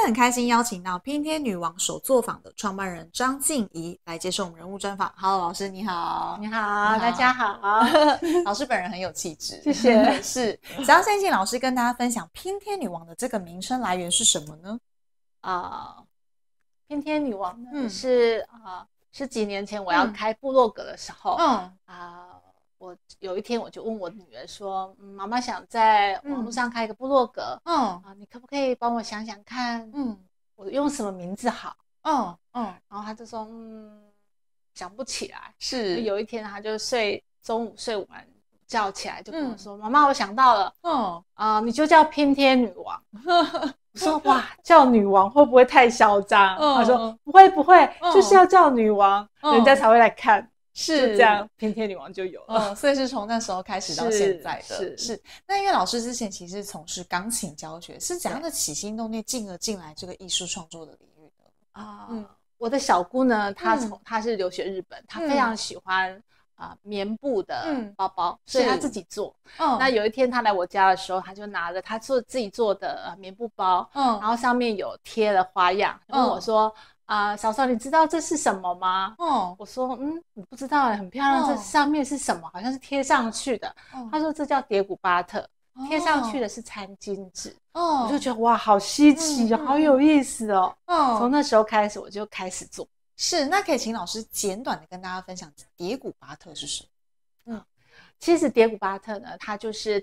天很开心邀请到拼贴女王手作坊的创办人张静怡来接受我们人物专访。Hello， 老师你好。 你好，大家好。 老师本人很有气质， 谢谢。 是，想要先请老师跟大家分享拼贴女王的这个名称来源是什么呢？ 拼贴女王呢，是几年前我要开部落格的时候，我有一天我就问我女儿说，妈妈想在网络上开一个部落格，你可不可以帮我想想看，我用什么名字好？然后她就说，想不起来。 是， 有一天她就中午睡完觉起来就跟我说，妈妈，我想到了，你就叫拼贴女王。我说哇，叫女王会不会太嚣张？她说不会，就是要叫女王，人家才会来看。是这样，拼贴女王就有了。 所以是从那时候开始到现在的。是。那因为老师之前其实从事钢琴教学，是怎样的起心动念进而进来这个艺术创作的领域呢？ 我的小姑呢，她是留学日本，她非常喜欢棉布的包包，所以她自己做。那有一天她来我家的时候，她就拿着她自己做的棉布包，然后上面有贴了花样，问我说，嫂嫂，你知道这是什么吗？我说我不知道，很漂亮，这上面是什么？好像是贴上去的。她说这叫蝶古巴特，贴上去的是餐巾纸。我就觉得哇，好稀奇，好有意思哦。从那时候开始我就开始做。 是，那可以请老师简短的跟大家分享蝶古巴特是什么？ 其实蝶古巴特呢，它就是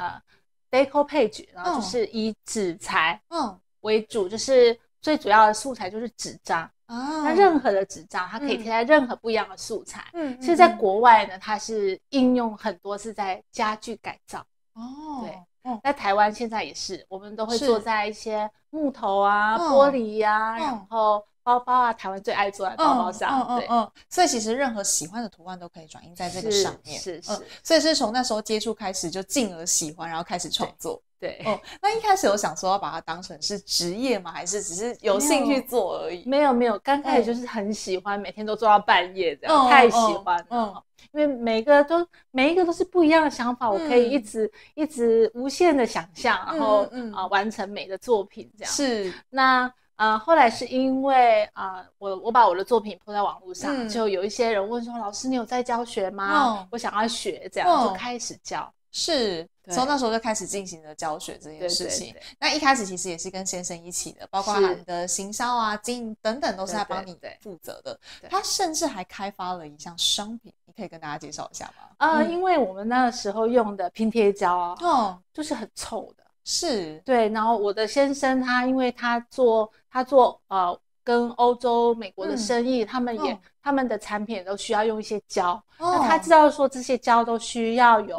decoupage，然后就是以纸材为主，就是最主要的素材就是纸张。那任何的纸张它可以贴在任何不一样的素材。其实在国外呢，它是应用很多是在家具改造。对，在台湾现在也是，我们都会做在一些木头玻璃然后包包台湾最爱做在包包上。 所以其实任何喜欢的图案都可以转印在这个上面。 是。 所以是从那时候接触开始就进而喜欢，然后开始创作。 对。 那一开始有想说要把它当成是职业吗？还是只是有兴趣做而已？ 没有，刚开始就是很喜欢，每天都做到半夜这样，太喜欢了。因为每一个都是不一样的想法，我可以一直无限的想象，然后完成美的作品这样。 是。 那后来是因为我把我的作品 po 在网络上，就有一些人问说，老师你有在教学吗？我想要学，这样就开始教。 是，从那时候就开始进行了教学这件事情。那一开始其实也是跟先生一起的，包括你的行销经营等等都是他帮你负责的。他甚至还开发了一项商品，你可以跟大家介绍一下吗？ 因为我们那时候用的拼贴胶就是很臭的。 是。 对，然后我的先生因为他做跟欧洲、美国的生意，他们的产品都需要用一些胶。那他知道说这些胶都需要有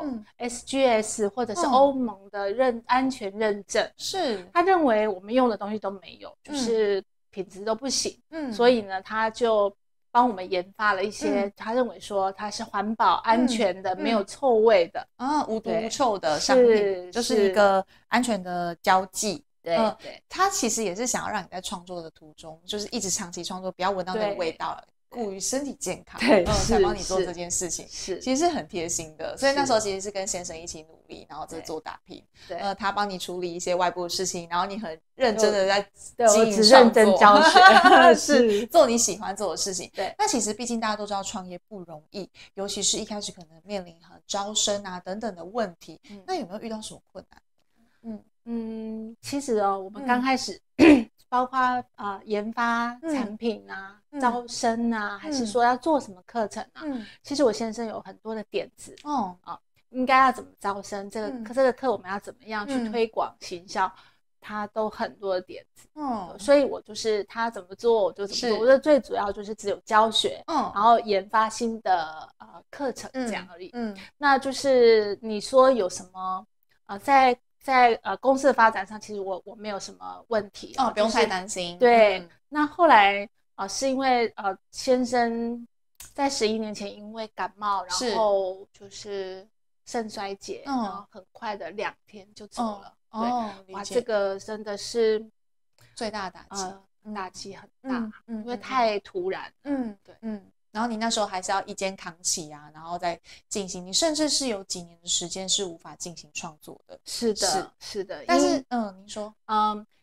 SGS 或者是欧盟的安全认证。 是。 他认为我们用的东西都没有，就是品质都不行。所以呢，他就帮我们研发了一些他认为说它是环保安全的，没有臭味的无毒无臭的商品，就是一个安全的胶剂。 对， 他其实也是想要让你在创作的途中，就是一直长期创作，不要闻到那个味道，顾于身体健康，才帮你做这件事情。 是， 其实是很贴心的。所以那时候其实是跟先生一起努力，然后在做打拼。他帮你处理一些外部的事情，然后你很认真的在经营创作， 认真教学， 是做你喜欢做的事情。对，那其实毕竟大家都知道创业不容易，尤其是一开始可能面临招生等等的问题。那有没有遇到什么困难？ 其实我们刚开始包括研发产品招生还是说要做什么课程其实我先生有很多的点子应该要怎么招生，这个课我们要怎么样去推广行销，他都很多的点子。所以我就是他怎么做我就怎么做，我觉得最主要就是只有教学然后研发新的课程这样而已。那就是你说有什么在公司的发展上，其实我没有什么问题不用太担心。 对，那后来是因为先生在11年前因为感冒，然后就是肾衰竭，然后很快的2天就走了。哇，这个真的是最大的打击， 打击很大，因为太突然了。对。 然后你那时候还是要一肩扛起然后再进行，你甚至是有几年的时间是无法进行创作的。 是的。 但是您说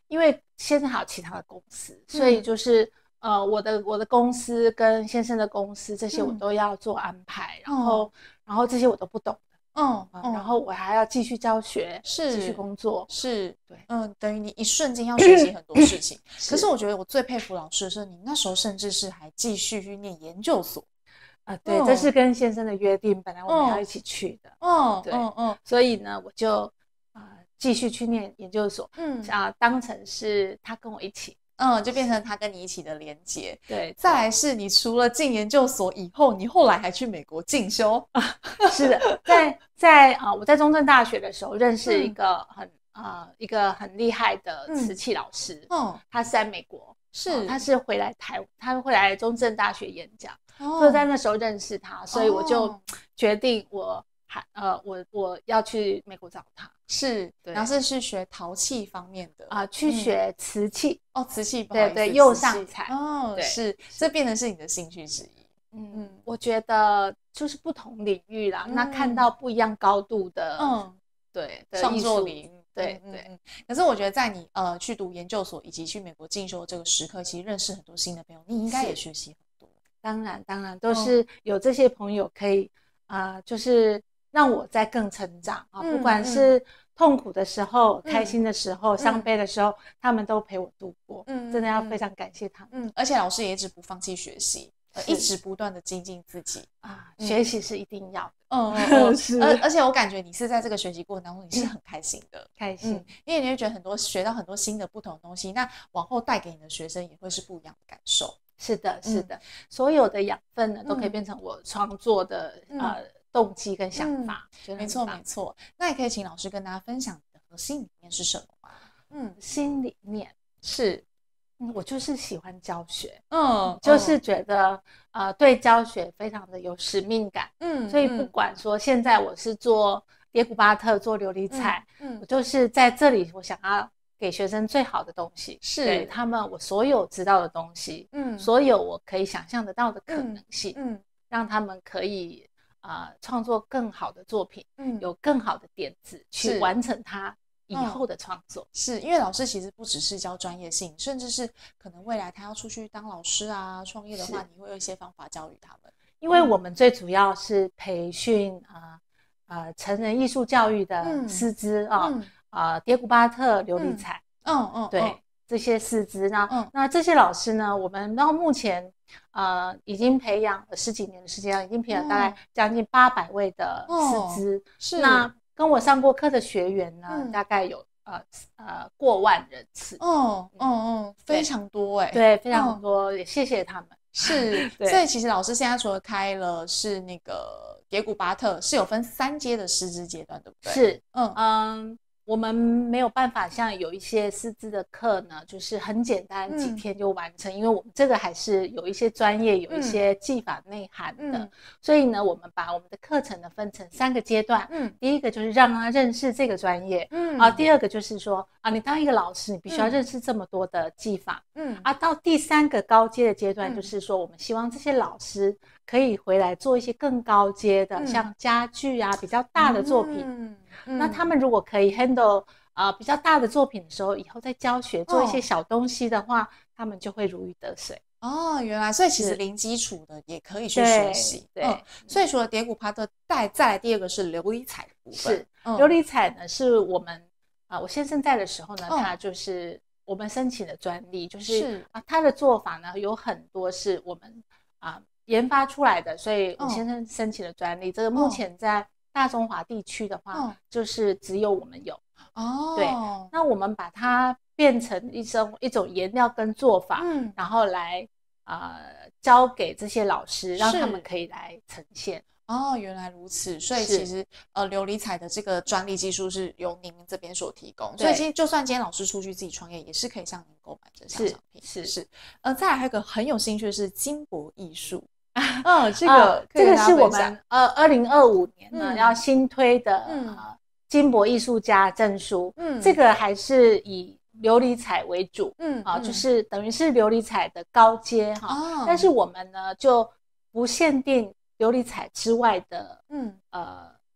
因为先生还有其他的公司，所以就是我的公司跟先生的公司这些我都要做安排，然后这些我都不懂的，然后我还要继续教学，继续工作， 是，对，等于你一瞬间要学习很多事情。可是我觉得我最佩服老师的是，你那时候甚至是还继续去念研究所。 对，这是跟先生的约定，本来我们要一起去的。对，所以呢，我就继续去念研究所，当成是他跟我一起， 就变成他跟你一起的连结。 对， 再来是你除了进研究所以后，你后来还去美国进修。 是的，我在中正大学的时候认识一个很厉害的瓷器老师，他是在美国，他是他会来中正大学演讲。所以在那时候认识他，所以我就决定我要去美国找他。 是，然后是学陶器方面的去学瓷器。 瓷器， 对，釉上彩。 是，这变成是你的兴趣之一。 我觉得就是不同领域啦，那看到不一样高度的，对， 创作领域。 对。 可是我觉得在你去读研究所以及去美国进修这个时刻，其实认识很多新的朋友，你应该也学习很多。 当然都是有这些朋友可以就是让我再更成长不管是痛苦的时候、开心的时候、伤悲的时候，他们都陪我度过。真的要非常感谢他们。 而且老师也一直不放弃学习，一直不断的精进自己学习是一定要的。是，而且我感觉你是在这个学习过程当中，你是很开心的， 开心， 因为你会觉得学到很多新的不同的东西，那往后带给你的学生也会是不一样的感受。 是的，所有的养分呢，都可以变成我创作的动机跟想法。 没错。那也可以请老师跟大家分享你的核心理念是什么吗？ 心理念是， 我就是喜欢教学，就是觉得对教学非常的有使命感。所以不管说现在我是做蝶谷巴特、做琉璃彩，我就是在这里，我想要给学生最好的东西， 是给他们我所有知道的东西，所有我可以想象得到的可能性，让他们可以创作更好的作品，有更好的点子去完成他以后的创作。 是因为老师其实不只是教专业性，甚至是可能未来他要出去当老师创业的话，你会有一些方法教育他们。 因为我们最主要是培训成人艺术教育的师资蝶谷巴特、琉璃彩，对，这些师资呢，那这些老师呢，我们到目前已经培养了10几年的时间，已经培养大概将近800位的师资。是，那跟我上过课的学员呢，大概有过万人次。 非常多对，非常多，也谢谢他们。 是，所以其实老师现在除了开了是那个蝶谷巴特，是有分3阶的师资阶段，对不对？ 是，我们没有办法像有一些师资的课呢，就是很简单几天就完成，因为我们这个还是有一些专业，有一些技法内涵的，所以呢，我们把我们的课程呢分成3个阶段。第一个就是让他认识这个专业，第二个就是说你当一个老师，你必须要认识这么多的技法，到第3个高阶的阶段，就是说我们希望这些老师可以回来做一些更高阶的，像家具比较大的作品。那他们如果可以 handle 比较大的作品的时候，以后在教学做一些小东西的话，他们就会如鱼得水。 原来，所以其实零基础的也可以去学习。对，所以除了蝶谷巴特，再来第2个是琉璃彩的部分。 是，琉璃彩呢是我们我先生在的时候呢，他就是我们申请的专利，就是他的做法呢有很多是我们研发出来的，所以我先生申请了专利。这个目前在大中华地区的话，就是只有我们有。对，那我们把它变成一种颜料跟做法，然后来交给这些老师，让他们可以来呈现。 原来如此，所以其实琉璃彩的这个专利技术是由你们这边所提供，所以其实就算今天老师出去自己创业，也是可以向您购买这项商品。是。再来还有一个很有兴趣的是金箔艺术。这个是我们2025年呢要新推的金箔艺术家证书。这个还是以琉璃彩为主，就是等于是琉璃彩的高阶但是我们呢就不限定琉璃彩之外的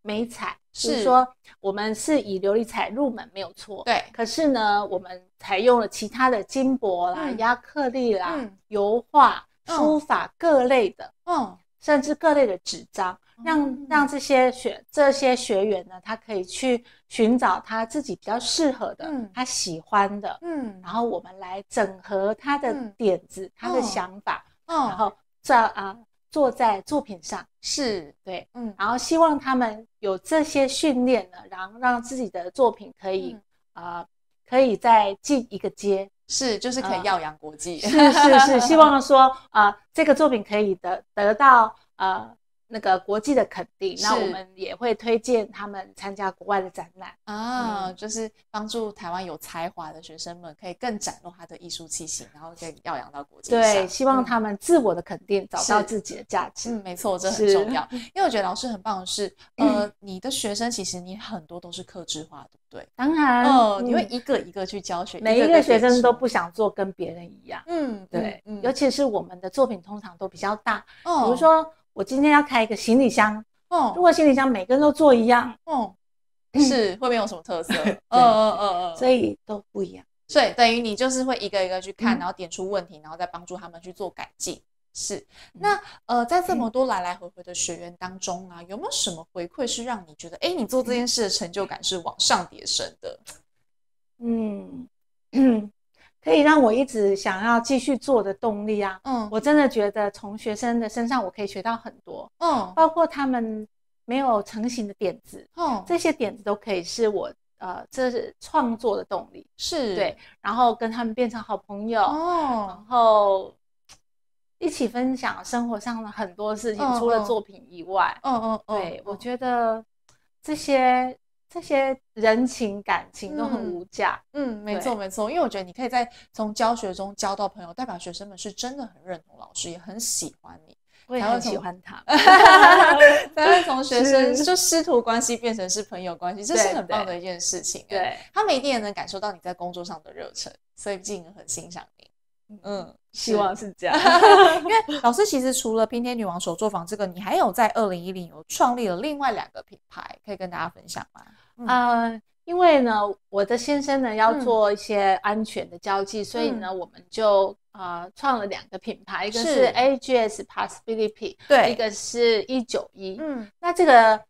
美彩，就是说我们是以琉璃彩入门没有错， 对。 可是呢，我们采用了其他的金箔啦、亚克力啦、油画、书法各类的，甚至各类的纸张，让这些学员呢，他可以去寻找他自己比较适合的，他喜欢的，然后我们来整合他的点子、他的想法，然后做在作品上， 是对，然后希望他们有这些训练呢，然后让自己的作品可以再进一个阶， 就是可以耀扬国际， 是，希望说这个作品可以得到那个国际的肯定，那我们也会推荐他们参加国外的展览就是帮助台湾有才华的学生们可以更展露他的艺术气息，然后可以耀扬到国际上。 对，希望他们自我的肯定，找到自己的价值。 没错，这很重要。因为我觉得老师很棒的是，你的学生其实你很多都是客制化，对不对？ 当然， 你会一个一个去教学， 每一个学生都不想做跟别人一样。对，尤其是我们的作品通常都比较大，比如说我今天要开一个行李箱，如果行李箱每个人都做一样， 会没有什么特色， 所以都不一样。 所以等于你就是会一个一个去看，然后点出问题，然后再帮助他们去做改进。那在这么多来来回回的学员当中啊，有没有什么回馈是让你觉得，你做这件事的成就感是往上叠升的？ 可以让我一直想要继续做的动力啊。我真的觉得从学生的身上我可以学到很多，包括他们没有成型的点子，这些点子都可以是我这是创作的动力，对，然后跟他们变成好朋友，然后一起分享生活上的很多事情，除了作品以外，对，我觉得这些人情感情都很无价。 没错没错，因为我觉得你可以从教学中交到朋友，代表学生们是真的很认同老师，也很喜欢你， 我也很喜欢他， 才会从学生就师徒关系变成是朋友关系，这是很棒的一件事情。 对， 他们一定也能感受到你在工作上的热忱，所以进而很欣赏你。 希望是这样。 因为老师其实除了拼贴女王手作坊这个，你还有在2010有创立了另外2个品牌，可以跟大家分享吗？ 因为呢，我的先生呢要做一些安全的交际，所以呢，我们就创了2个品牌，一个是 AGS Possibility， 对，一个是191。那这个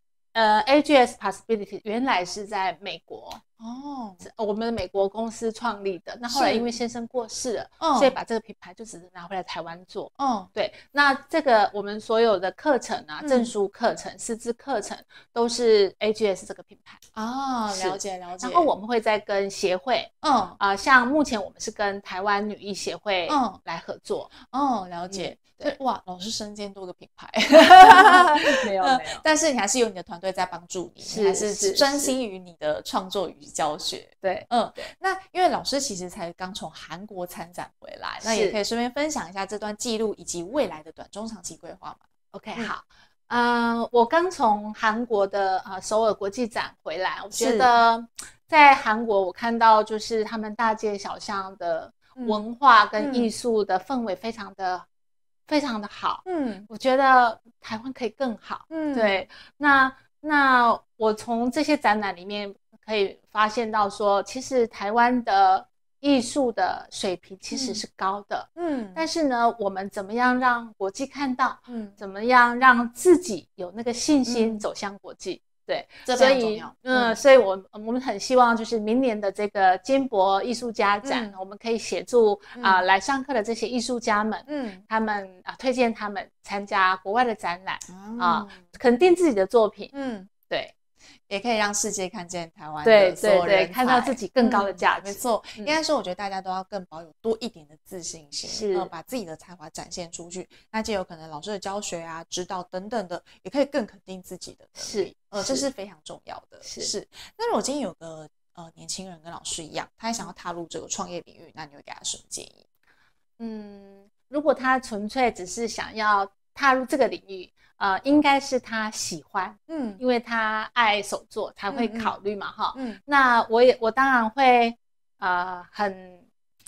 AGS Possibility 原来是在美国我们的美国公司创立的。那后来因为先生过世了，所以把这个品牌就只是拿回来台湾做。对，那这个我们所有的课程啊，证书课程、师资课程都是 AGS 这个品牌。 了解了解。 然后我们会再跟协会，像目前我们是跟台湾女艺协会来合作。 了解。对，哇，老师身兼多个品牌， 没有， 但是你还是有你的团队在帮助你，你还是专心于你的创作与教学。 对， 那因为老师其实才刚从韩国参展回来，那也可以顺便分享一下这段记录以及未来的短中长期规划嘛。 OK， 好，我刚从韩国的首尔国际展回来，我觉得在韩国我看到就是他们大街小巷的文化跟艺术的氛围非常的好，我觉得台湾可以更好，对，那我从这些展览里面可以发现到说，其实台湾的艺术的水平其实是高的，但是呢，我们怎么样让国际看到，怎么样让自己有那个信心走向国际？对， 这非常重要。 所以我们很希望就是明年的这个金箔艺术家展，我们可以协助来上课的这些艺术家们，他们推荐他们参加国外的展览，肯定自己的作品，对。 也可以让世界看见台湾的所有人才， 看到自己更高的价值。 没错，应该说我觉得大家都要更保有多一点的自信心，把自己的才华展现出去。那就有可能老师的教学啊、指导等等的，也可以更肯定自己的能力。这是非常重要的。是。那如果今天有个年轻人跟老师一样，他也想要踏入这个创业领域，那你会给他什么建议？ 如果他纯粹只是想要踏入这个领域，应该是他喜欢，因为他爱手作才会考虑嘛，那我当然会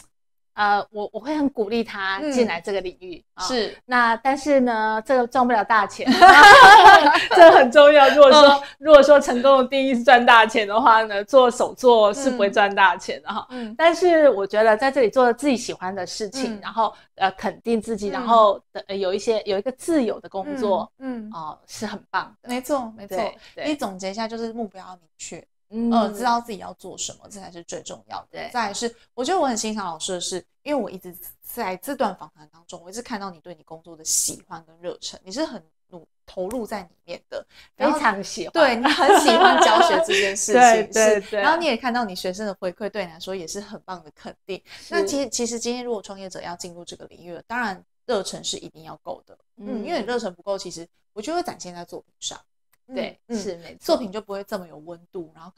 我会很鼓励他进来这个领域， 是。 那但是呢，这个赚不了大钱，这个很重要。如果说成功的定义是赚大钱的话呢，做手作是不会赚大钱的哈。但是我觉得在这里做自己喜欢的事情，然后肯定自己，然后有一个自由的工作，是很棒的。 没错没错。你总结一下，就是目标要明确。知道自己要做什么，这才是最重要的。再来是，我觉得我很欣赏老师的是，因为我一直在这段访谈当中，我一直看到你对你工作的喜欢跟热忱，你是很投入在里面的， 非常喜欢， 对，你很喜欢教学这件事情， 对。 然后你也看到你学生的回馈，对你来说也是很棒的肯定。那其实今天如果创业者要进入这个领域了，当然热忱是一定要够的，因为你热忱不够，其实我觉得会展现在作品上。 对，是没错， 作品就不会这么有温度，然后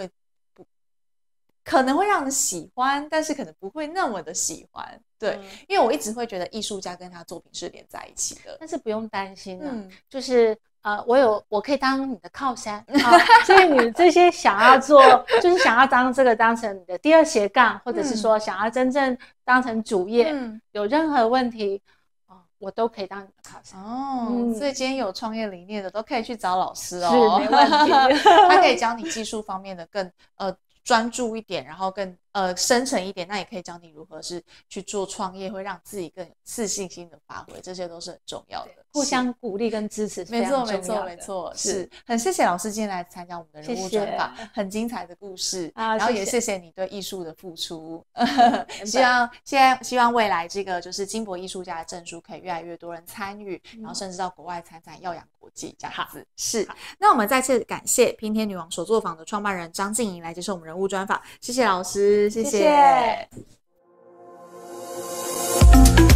可能会让人喜欢，但是可能不会那么的喜欢。对，因为我一直会觉得艺术家跟他作品是连在一起的。 但是不用担心啊，就是我可以当你的靠山所以你这些想要做，就是想要当成你的第二斜杠，或者是说想要真正当成主业，有任何问题。我都可以当你的靠山所以今天有创业理念的都可以去找老师哦， 是没问题。 他可以教你技术方面的更专注一点，然后更深层一点，那也可以教你如何是去做创业，会让自己更有自信心的发挥，这些都是很重要的， 互相鼓励跟支持是非常重要的。 没错，是很谢谢老师今天来参加我们的人物专访，很精彩的故事然后也谢谢你对艺术的付出希望未来这个就是金箔艺术家的证书可以越来越多人参与，然后甚至到国外参展，耀扬国际这样子。是，那我们再次感谢拼天女王手作坊的创办人张静莹来接受我们人物专访，谢谢老师，谢谢。